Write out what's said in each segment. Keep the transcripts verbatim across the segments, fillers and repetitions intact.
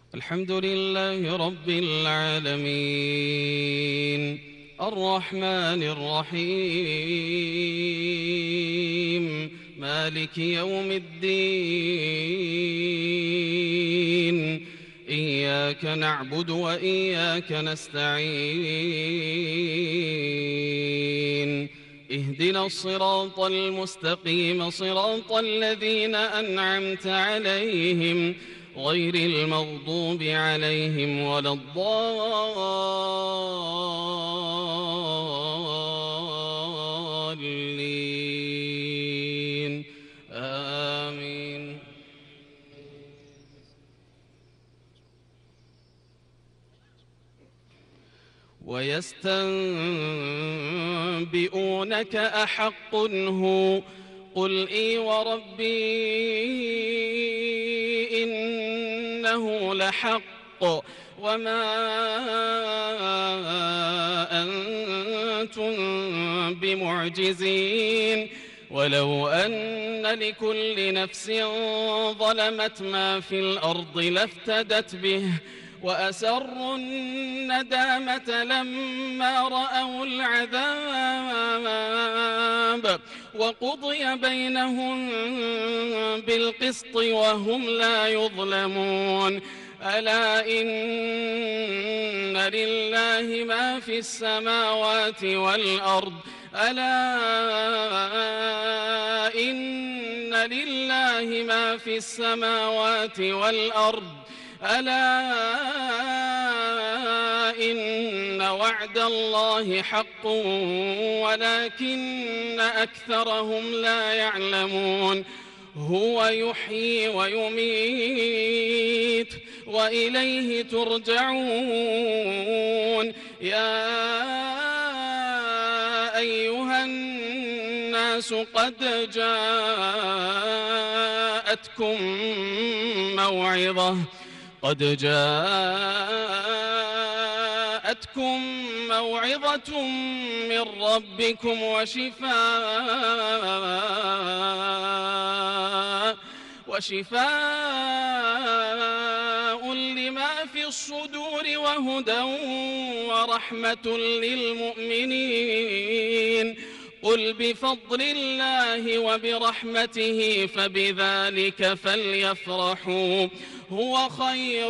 الحمد لله رب العالمين الرحمن الرحيم مالك يوم الدين إياك نعبد وإياك نستعين اهدنا الصراط المستقيم صراط الذين أنعمت عليهم غير المغضوب عليهم ولا الضالين آمين. ويستنبئونك أحق هو قل إي وربي إنه لحق وما أنتم بمعجزين ولو أن لكل نفس ظلمت ما في الأرض لافتدت به وأسروا الندامة لما رأوا العذاب وقضي بينهم بالقسط وهم لا يظلمون ألا إن لله ما في السماوات والأرض ألا إن لله ما في السماوات والأرض ألا إن وعد الله حق ولكن أكثرهم لا يعلمون هو يحيي ويميت وإليه ترجعون يا أيها الناس قد جاءتكم موعظة قد جاءتكم موعظة من ربكم وشفاء وشفاء لما في الصدور وهدى ورحمة للمؤمنين قل بفضل الله وبرحمته فبذلك فليفرحوا هو خير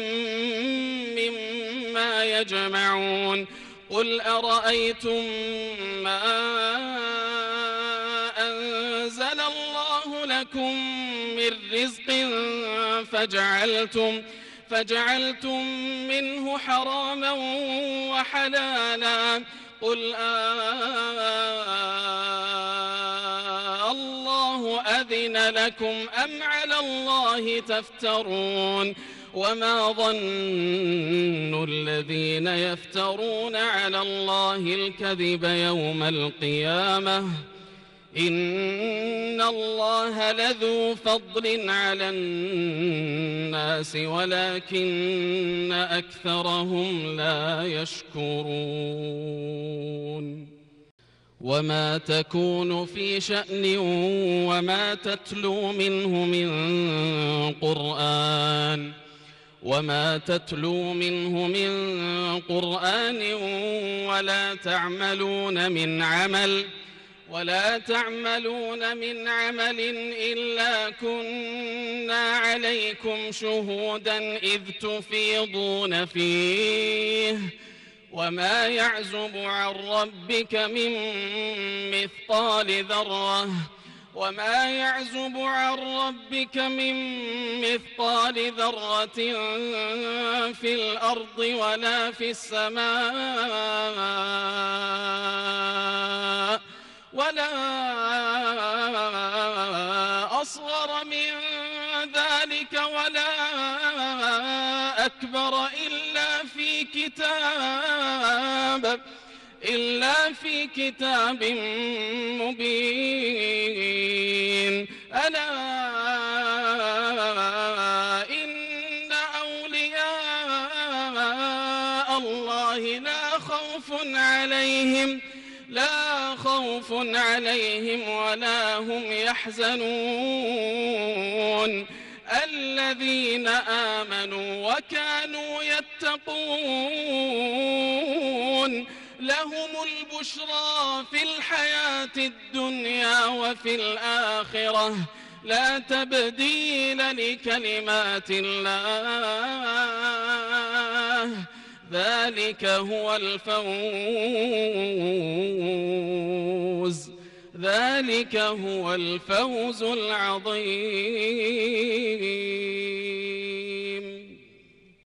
مما يجمعون قل أرأيتم ما أنزل الله لكم من رزق فجعلتم فجعلتم منه حراما وحلالا قل آه الله أذن لكم أم على الله تفترون وما ظن الذين يفترون على الله الكذب يوم القيامة إن الله لذو فضل على الناس ولكن أكثرهم لا يشكرون وما تكون في شأن وما تتلو منه من قرآن وما تتلو منه من قرآن ولا تعملون من عمل ولا تعملون من عمل إلا كنا عليكم شهودا إذ تفيضون فيه وما يعزب عن ربك من مثقال ذرة وما يعزب عن ربك من مثقال ذرة في الأرض ولا في السماء ولا أصغر من ذلك ولا أكبر إلا في كتاب إلا في كتاب مبين ألا إن أولياء الله لا خوف عليهم لا خوف عليهم ولا هم يحزنون الذين آمنوا وكانوا يتقون لهم البشرى في الحياة الدنيا وفي الآخرة لا تبديل لكلمات الله ذلك هو الفوز ذلك هو الفوز العظيم.